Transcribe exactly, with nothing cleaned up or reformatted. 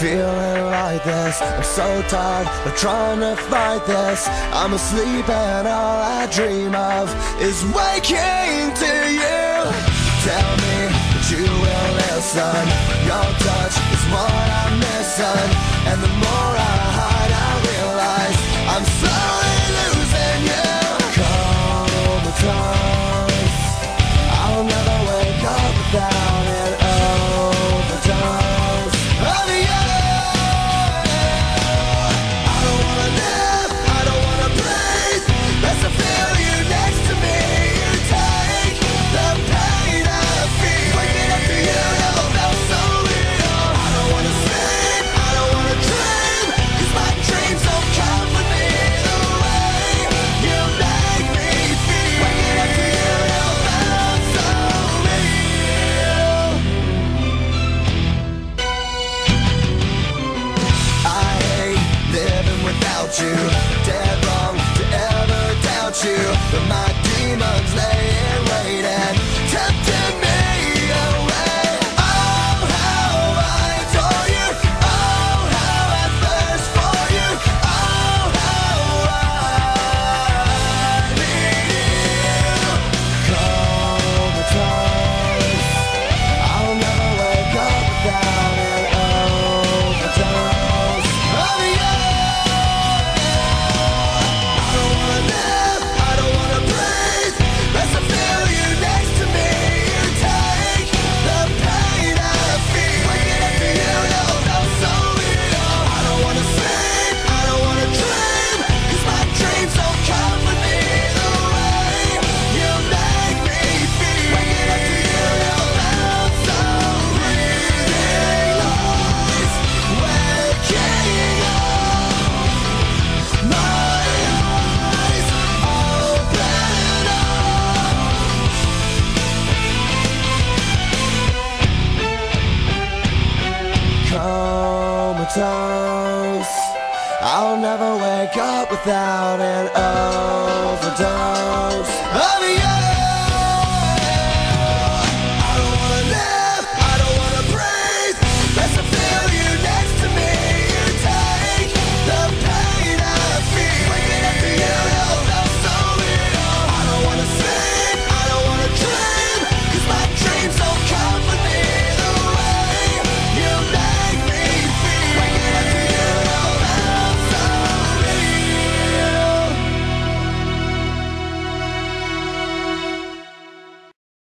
feeling like this. I'm so tired of trying to fight this. I'm asleep and all I dream of is waking to you. Tell me that you will listen. Your touch is what I'm missing, and the more I hide I realize I'm slowly losing you. Comatose, I'll never wake up without an overdose of you. I don't wanna live, I don't wanna breathe, unless I feel you next to me. You take the pain I feel. Waking up to you never felt so real. I don't wanna sleep, I don't wanna dream, 'cause my dreams don't come with me. The way you make me feel. Waking up to you never felt so real. I hate living without you. Dead wrong to ever doubt you, but my demons lay in wait and tempting me away. Oh, how I adore you. Oh, how I thirst for you. Oh, how I need you. Comatose, I'll never wake up without an overdose of you. I don't wanna live, I don't wanna breathe, unless I feel you next to me. You take the pain I feel. Waking up to you never felt so real. I don't wanna sleep, I don't wanna dream, 'cause my dreams don't come with me. The way you make me feel. Waking up to you never felt so real. Lies, waking up, my eyes open up. Comatose, I'll never wake up without an overdose